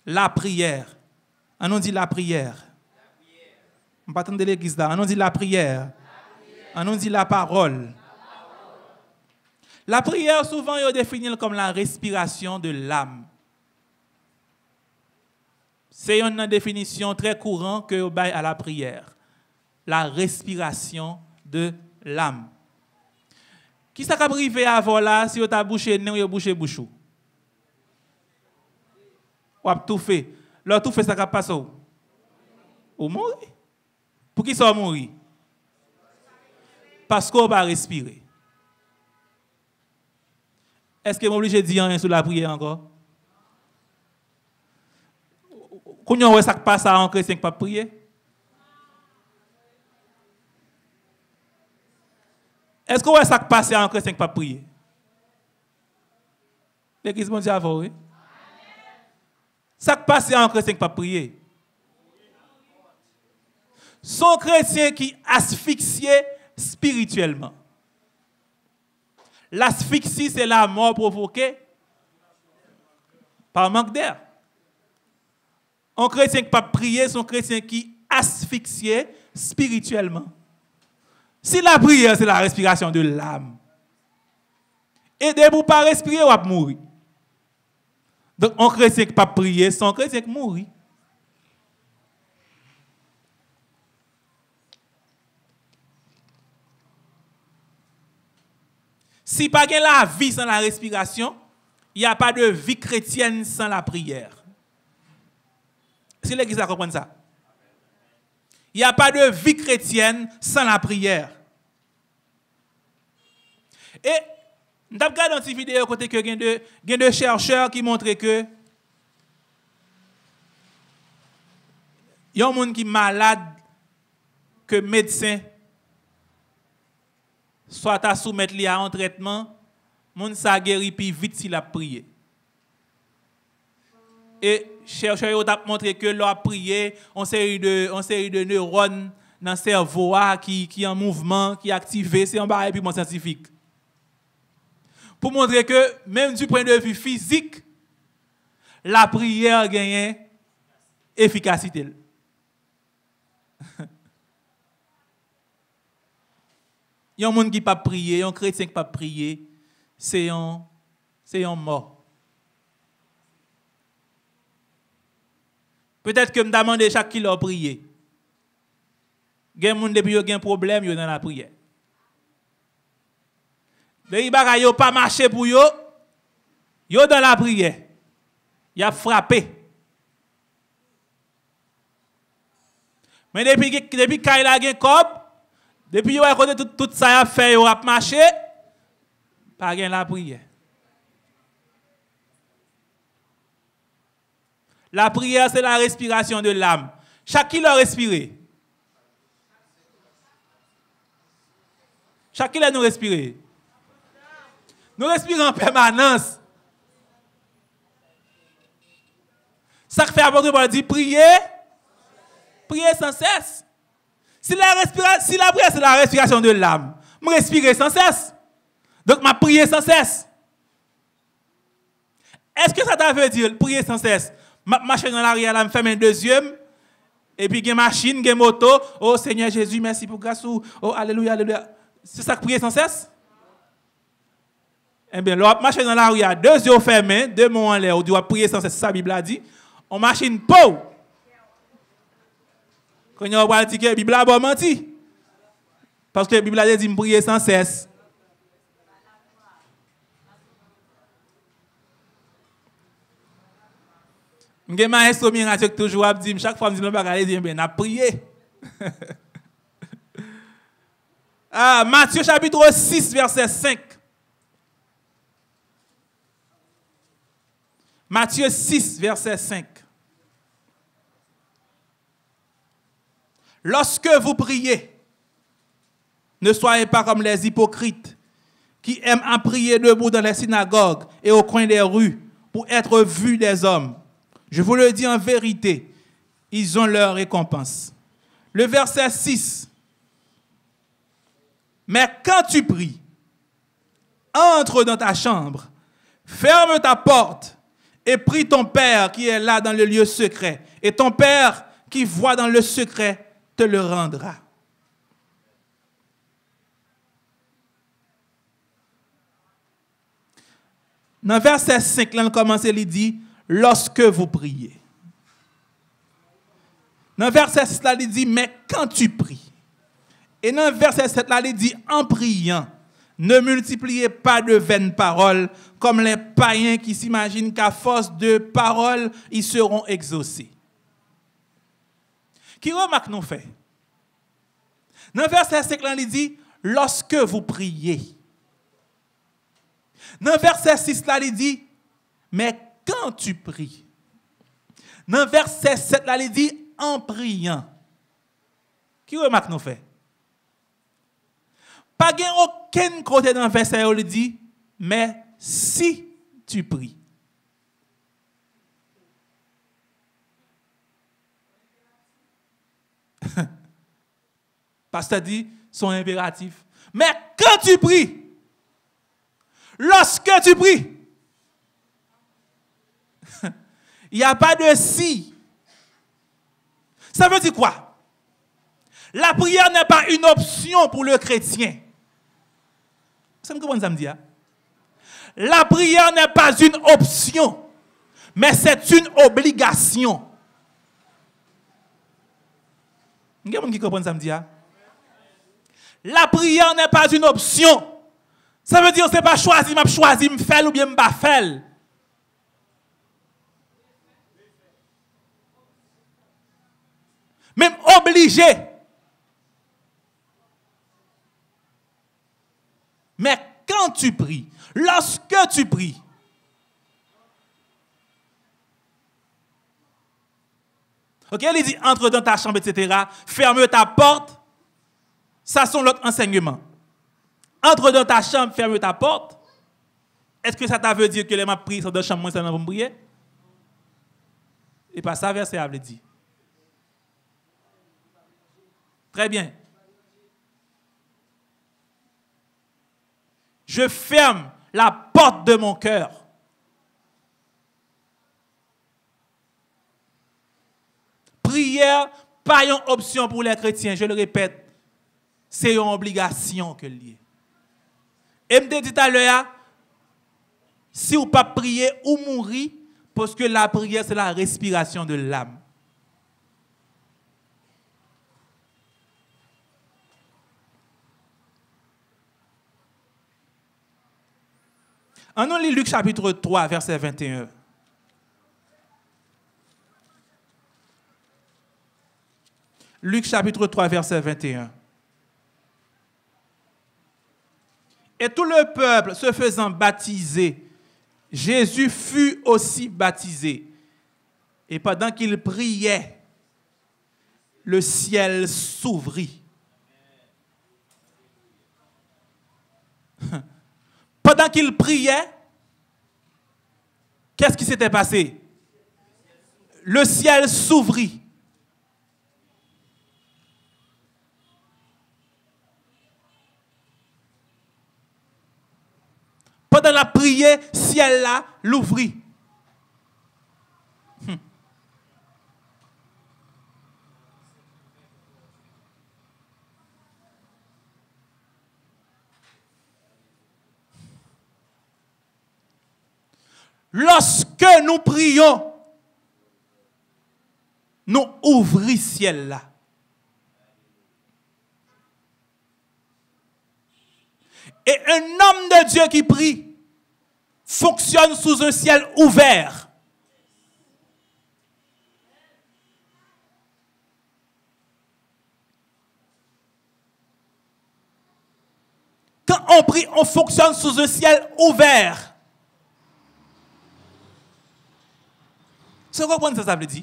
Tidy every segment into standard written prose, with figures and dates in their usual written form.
La prière. On nous dit la prière. On ne pas attendre l'église là. On nous dit la prière. On nous dit la parole. La prière, souvent, on définit comme la respiration de l'âme. C'est une définition très courante que vous avez à la prière. La respiration de l'âme. Qui ça va arriver avant là si vous avez bouché nez ou bouché bouchou? Ou avez tout fait. Là, tout fait, ça va passer où? Ou mourir? Pour qui ça va mourir? Parce qu'on va respirer. Est-ce que je suis obligé de dire rien sur la prière encore? Quand on voit ça qui passe à un chrétien qui ne peut pas prier? Est-ce qu'on voit ça qui passe à un chrétien qui ne peut pas prier? L'église mondiale, oui. Ça qui passe à un chrétien qui ne peut pas prier. Son chrétien qui asphyxié spirituellement. L'asphyxie, c'est la mort provoquée par manque d'air. Un chrétien qui ne peut pas prier, c'est un chrétien qui asphyxié spirituellement. Si la prière, c'est la respiration de l'âme, aidez-vous pas à respirer ou à mourir. Donc, un chrétien qui ne peut pas prier, c'est un chrétien qui mourit. Si pas de la vie sans la respiration, il n'y a pas de vie chrétienne sans la prière. Si l'Église a compris ça. Il n'y a pas de vie chrétienne sans la prière. Et nous avons regardé dans cette vidéo côté que il y a des chercheurs qui montrent que il y a un monde qui est malade que médecin soit à soumettre à un traitement, monde ça guérit plus vite s'il a prié. Et chercheurs ont montré que leur prié, on série de neurones dans le cerveau qui est en mouvement, qui est activé, c'est un barrage puis scientifique. Pour montrer que même du point de vue physique, la prière gagne efficacité. Il y a un monde qui ne peut pas prier, un chrétien qui ne peut pas prier, c'est un mort. Peut-être que je me demande chaque qui l'a prié. Il y a des gens qui ont un problème dans la prière. Les gens qui n'ont pas marché pour eux, ils sont dans la prière. Ils ont frappé. Mais depuis qu'il a un corps, depuis qu'il a tout ça a fait, il a marché, pas de la prière. La prière, c'est la respiration de l'âme. Chacun l'a respiré. Chacun nous respirer. Nous respirons en permanence. Ça fait apôtre Paul dit prier sans cesse. Si la prière c'est la respiration de l'âme, je respirer sans cesse. Donc je prier sans cesse. Est-ce que ça veut dire prier sans cesse? Je marche dans l'arrière, je ferme un deuxième, et puis il y a une machine, il y a une moto. Oh Seigneur Jésus, merci pour grâce. Oh alléluia, alléluia. C'est ça que prier sans cesse? Eh bien, l'on marche dans la rue, il y a deux yeux fermés, deux mots en l'air, on doit prier sans cesse, ça la Bible a dit. On marche une peau. Quand on va dire que la Bible a pas menti. Parce que la Bible a dit prier sans cesse. Je suis maestro miracle toujours à dire, chaque fois que je dis, on a prié. Matthieu chapitre 6, verset 5. Matthieu 6, verset 5. Lorsque vous priez, ne soyez pas comme les hypocrites qui aiment à prier debout dans les synagogues et au coin des rues pour être vus des hommes. Je vous le dis en vérité, ils ont leur récompense. Le verset 6. Mais quand tu pries, entre dans ta chambre, ferme ta porte et prie ton Père qui est là dans le lieu secret. Et ton Père qui voit dans le secret te le rendra. Dans verset 5, là, on commence, il dit, lorsque vous priez. Dans verset 6, là, il dit, mais quand tu pries. Et dans verset 7, là, il dit, en priant, ne multipliez pas de vaines paroles, comme les païens qui s'imaginent qu'à force de paroles, ils seront exaucés. Qui remarque nous fait? Dans verset 5, là, il dit, lorsque vous priez. Dans verset 6, là, il dit, mais quand tu pries. Dans verset 7, là, il dit, en priant. Qui remarque nous fait? Pas aucun côté dans le verset où il dit, mais si tu pries. Pasteur dit, son impératif. Mais quand tu pries, lorsque tu pries, il n'y a pas de si. Ça veut dire quoi? La prière n'est pas une option pour le chrétien. Vous comprenez ça me dit? La prière n'est pas une option, mais c'est une obligation. Vous comprenez ça me dit? La prière n'est pas une option. Ça veut dire que ce n'est pas choisi, me faire ou bien me pas faire. Même obligé. Mais quand tu pries, lorsque tu pries, ok, il dit entre dans ta chambre, etc. Ferme ta porte. Ça, c'est l'autre enseignement. Entre dans ta chambre, ferme ta porte. Est-ce que ça veut dire que les ma prier dans la chambre, moi, ça n'a pas prier? Et pas ça, verset a dit. Très bien. Je ferme la porte de mon cœur. Prière, pas une option pour les chrétiens, je le répète. C'est une obligation que lié. Et me dit tout à l'heure, si vous ne pas prier ou mourir, parce que la prière, c'est la respiration de l'âme. On lit Luc chapitre 3, verset 21. Luc chapitre 3, verset 21. Et tout le peuple se faisant baptiser, Jésus fut aussi baptisé. Et pendant qu'il priait, le ciel s'ouvrit. Pendant qu'il priait, qu'est-ce qui s'était passé? Le ciel s'ouvrit. Pendant la prière, ciel là l'ouvrit. Lorsque nous prions, nous ouvrons ciel là. Et un homme de Dieu qui prie fonctionne sous un ciel ouvert. Quand on prie, on fonctionne sous un ciel ouvert. Vous comprenez ce que ça veut dire?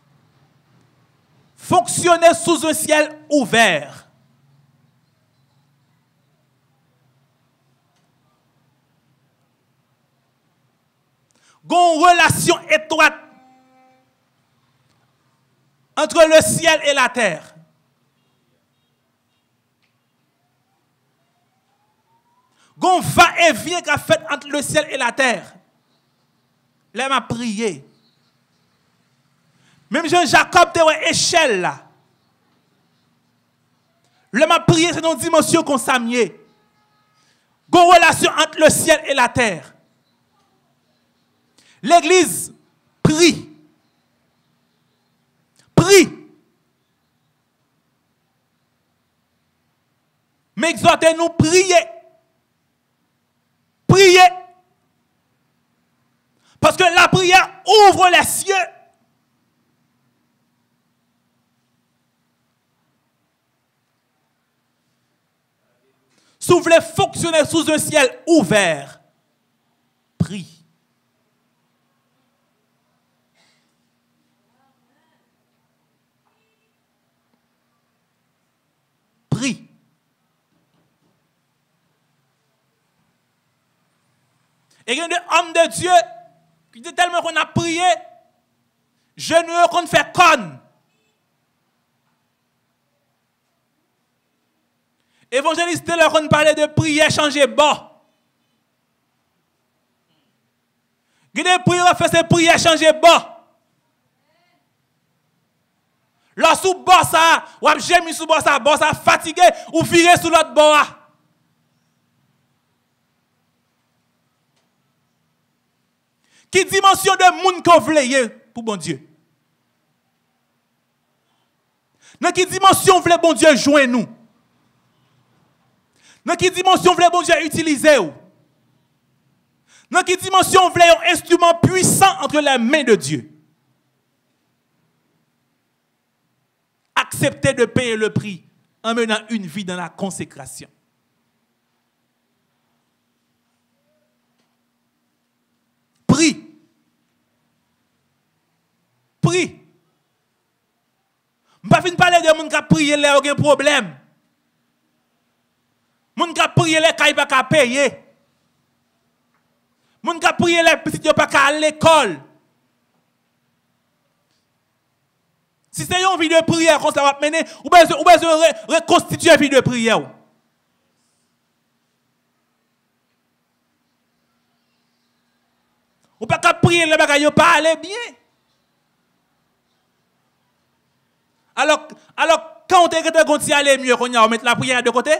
Fonctionner sous un ciel ouvert. Une relation étroite entre le ciel et la terre. Un va-et-vient qu'a fait entre le ciel et la terre. Là, m'a prié. Même Jean-Jacob te une échelle là. Là, m'a prié, c'est une dimension qu'on s'amier. Une relation entre le ciel et la terre. L'église prie. Prie. Mais exhortez-nous, prier. Prier. Parce que la prière ouvre les cieux. Si vous voulez fonctionner sous un ciel ouvert, prie. Prie. Et il y a des hommes de Dieu qui disent tellement qu'on a prié, je ne qu'on fait conne. Évangéliste, là, qu'on parlait de prière, changer bas. Il y a des prières, fait ces prières, changer bas. Là, sous bas ça, ou j'ai mis sous bas ça fatigué, ou viré sous l'autre bas. Qui dimension de monde qu'on voulait pour bon Dieu? Dans quelle dimension voulait bon Dieu joindre nous? Dans quelle dimension voulait bon Dieu utiliser? Dans quelle dimension voulait un instrument puissant entre les mains de Dieu? Accepter de payer le prix en menant une vie dans la consécration. Prie. Prie. Je ne vais pas parler de gens qui prient, il y a aucun problème. Les gens qui prient, ils ne peuvent pas payer. Les gens qui prient, les petits ne peuvent pas aller à l'école. Si c'est une vie de prière qu'on va mener, ou bien reconstituer une vie de prière. Ou pas qu'à prier, les bagages pas aller bien. Alors quand on te continue à aller mieux, on va mettre la prière de côté?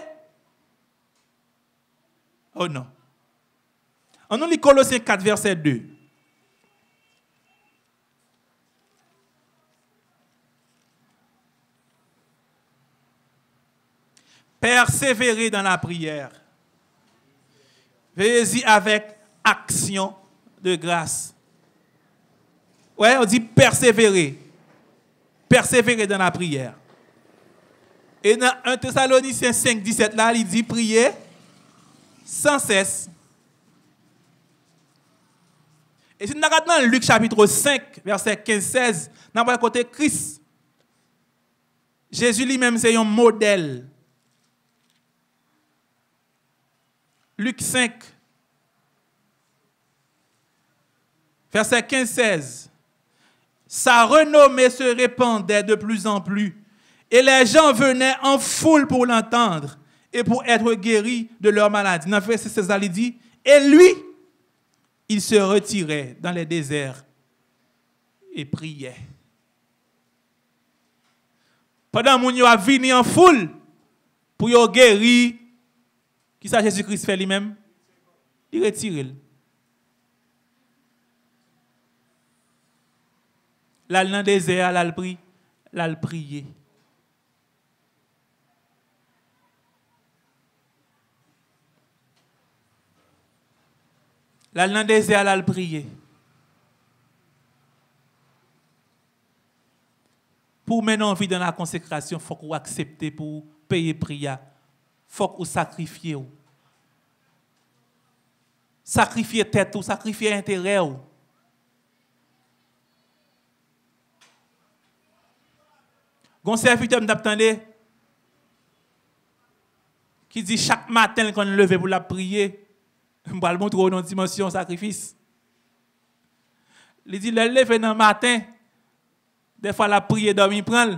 Oh non. On nous lit Colossiens 4, verset 2. Persévérer dans la prière. Veillez-y avec action de grâce. Ouais, on dit persévérer. Persévérer dans la prière. Et dans 1 Thessaloniciens 5, 17, là, il dit prier sans cesse. Et si nous regardons dans Luc chapitre 5, verset 15-16, nous avons côté Christ. Jésus lui-même, c'est un modèle. Luc 5, verset 15-16. Sa renommée se répandait de plus en plus, et les gens venaient en foule pour l'entendre et pour être guéris de leur maladie. Dans verset 16, il dit, et lui, il se retirait dans les déserts et priait. Pendant que nous avons venu en foule pour y guérir, qui ça Jésus-Christ fait lui-même? Il retire. Là, dans le désert, là, il priait. Là, dans le désert, là, il priait. Pour mener en vie dans la consécration, il faut qu'on accepte pour payer prière. Il faut qu'on sacrifie. Sacrifier tête ou sacrifier intérêt. Gon serviteur m'attendait qui dit chaque matin quand on lever pour la prier, on va le montrer dans dimension sacrifice. Il dit le lever dans le matin, des fois la prière dormir prend.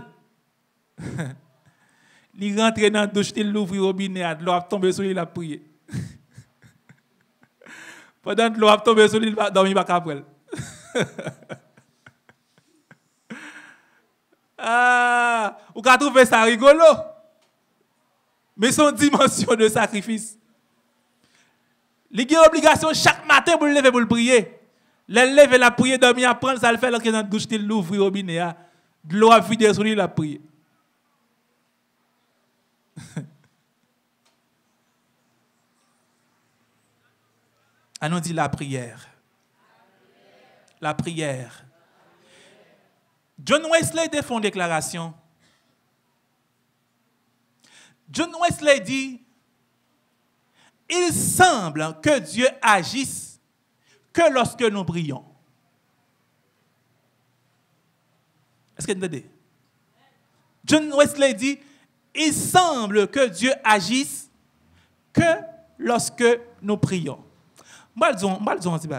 Il rentre dans la douche, il ouvre le robinet, l'eau tombe sur lui la prier. Pendant que l'eau tombe sur lui, il va dormir pas après. Ah, vous pouvez trouver ça rigolo. Mais son dimension de sacrifice. Il y a une obligation chaque matin pour le lever pour le prier. Le lever la prière, dormir, apprendre, ça le fait dans la douche, il l'ouvre au robinet. De l'eau à vider sur lui, la prière. On nous dit la prière. La prière. John Wesley a fait une déclaration. John Wesley dit, il semble que Dieu agisse que lorsque nous prions. Est-ce que vous entendez? John Wesley dit, il semble que Dieu agisse que lorsque nous prions. Je vais dire un petit peu.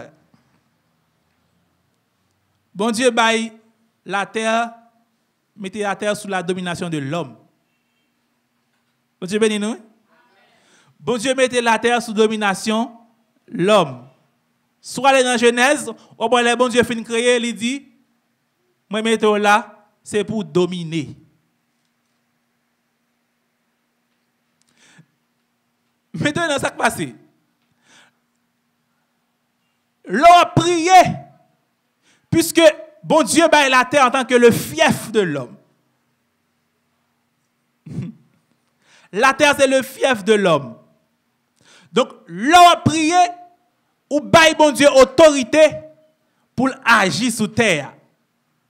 Bon Dieu baille la terre, mettez la terre sous la domination de l'homme. Bon Dieu béni nous. Bon Dieu mettez la terre sous domination de l'homme. Soit aller dans Genèse, au bon bon Dieu fin créer, il dit, moi mettez là, c'est pour dominer. Maintenant, dans ce qui passe, l'on a prié, puisque bon Dieu baille la terre en tant que le fief de l'homme. La terre, c'est le fief de l'homme. Donc, l'on a prié, ou baille bon Dieu autorité pour agir sur terre.